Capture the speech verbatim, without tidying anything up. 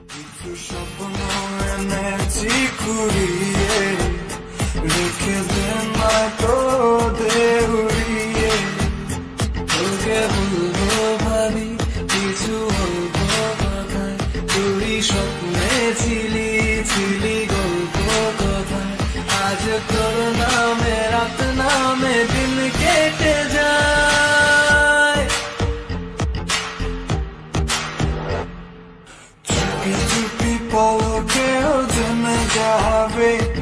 কিছু স্বপ্ন এনেছি কুড়িয়ে, রেখে দে মাটো দেউড়িয়ে। তোকে বলবো ভাবি কিছু অল্প কথায়, তুই স্বপ্নে ছিলি ছিলি গল্প কথায়। আজ তোর নামে রাত নামে দিন কেটে যায়, চুপি চুপি পলকেও জমে যাবে।